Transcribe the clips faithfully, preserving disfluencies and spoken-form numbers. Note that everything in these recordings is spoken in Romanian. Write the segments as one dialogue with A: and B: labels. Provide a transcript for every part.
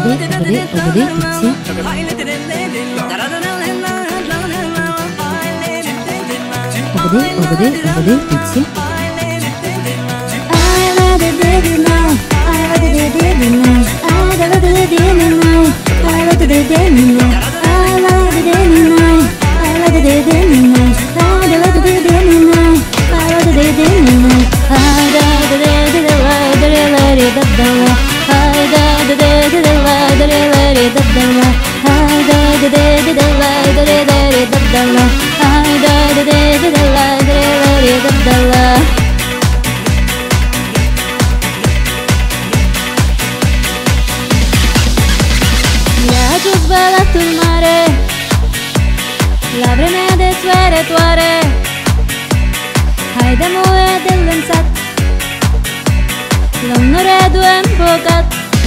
A: Sul mare, la vremea de soarătoare, haidem-o de lănsat, la un oredu împocat.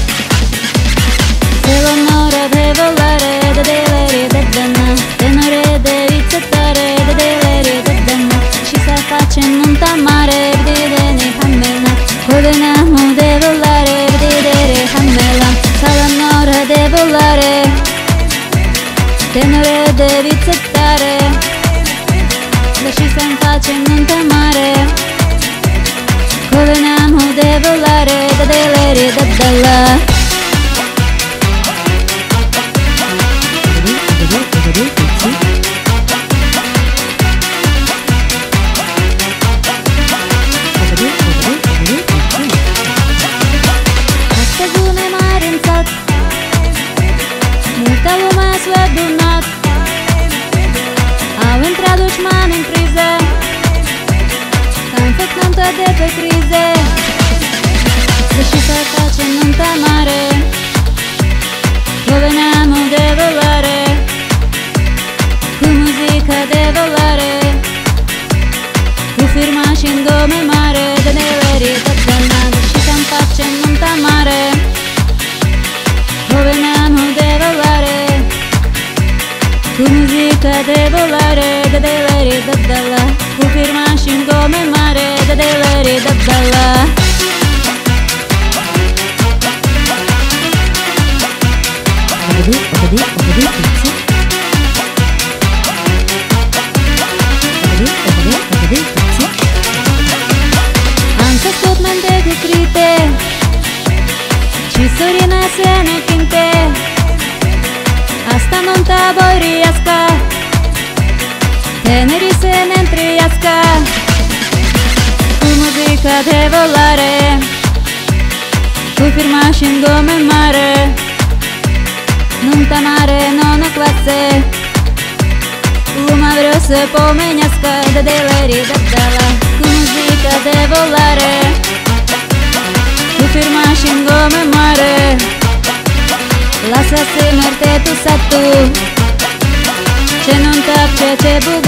A: Se la un'ora de volare, de deleri de dana, de nore de vițătoare, de deleri de dana, și să facem nunta mare, de dene hamela, codenamu de volare, de dere hamela, să la un'ora de volare, tenore de vițătoare, și să-mi facem nuntă mare, cu veneamul de volare, de deleri de dala. Astăzi lume mare în sat, multă lume s-a adunat, au intrat dușmani în priză, că-am făcut nuntă de pe crize. Deși să facem nunta mare, cu veneamul de volare, cu muzică de volare, cu firma și în dome mare, de nelerii de dana. Deși să-mi facem nunta mare, cu veneamul de volare, cu muzică de volare, de deleri de dala, cu firma și în dome mare, de deleri de dala. Am făcut mente cu frite și sorina se ne cânte, asta nunta boiriască, tenerii se ne întrăiască, cu muzica de volare, cu firma și în dome mare, nunta mare, nonă clasă, lumea vreau să pomenească, de deleri de dala, cu muzica de volare, cu firma și în dome mare, lasă să merte tu satul, ce nunta, ce te bucură.